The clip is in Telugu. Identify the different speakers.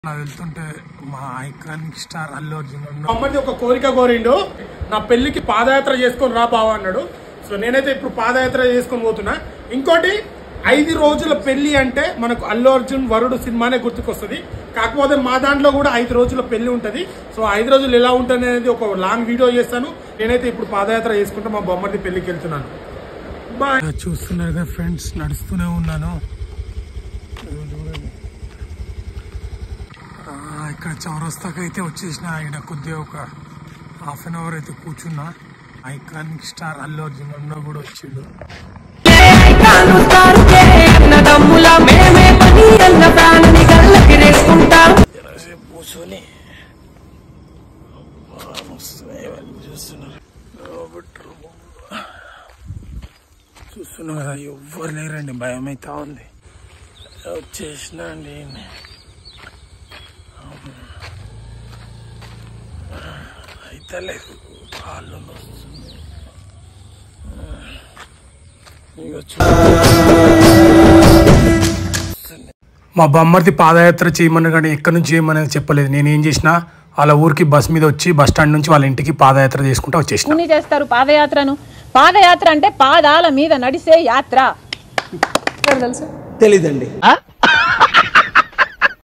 Speaker 1: వెళ్తుంటే మా ఐకానిక్ స్టార్ అల్లు అర్జున్
Speaker 2: అమ్మది ఒక కోరిక కోరిండు, నా పెళ్లికి పాదయాత్ర చేసుకొని రా బావ అన్నాడు. సో నేనైతే ఇప్పుడు పాదయాత్ర చేసుకొని పోతున్నా. ఇంకోటి 5 రోజుల పెళ్లి అంటే మనకు అల్లు అర్జున్ వరుడు సినిమానే గుర్తుకొస్తుంది. కాకపోతే మా దాంట్లో కూడా 5 రోజుల పెళ్లి ఉంటది. సో 5 రోజులు ఎలా ఉంటుంది అనేది ఒక లాంగ్ వీడియో చేస్తాను. నేనైతే ఇప్పుడు పాదయాత్ర చేసుకుంటా మా బొమ్మది పెళ్లికి వెళ్తున్నాను. బాయ్.
Speaker 1: చూస్తున్నారు కదా ఫ్రెండ్స్, నడుస్తూనే ఉన్నాను. ఇక్కడ చౌరస్తాకి అయితే వచ్చేసిన. ఇక్కడ కొద్దిగా ఒక ½ అన్ అవర్ అయితే కూర్చున్నా. ఐకానిక్ స్టార్ అల్లు అర్జున్ అన్న కూడా వచ్చిండు. కూర్చొని చూస్తున్నా కదా, ఎవ్వరు లేరండి, భయం అయితే ఉంది. వచ్చేసినా అండి. అయితే లేదు, కాళ్ళు మా బొమ్మర్ది పాదయాత్ర చేయమని కానీ ఎక్కడి నుంచి చేయమని చెప్పలేదు. నేనేం చేసినా వాళ్ళ ఊరికి బస్ మీద వచ్చి బస్ స్టాండ్ నుంచి వాళ్ళ ఇంటికి పాదయాత్ర చేసుకుంటూ వచ్చేసిన.
Speaker 3: చేస్తారు పాదయాత్రను. పాదయాత్ర అంటే పాదాల మీద నడిసే యాత్ర.
Speaker 4: తెలీదండి.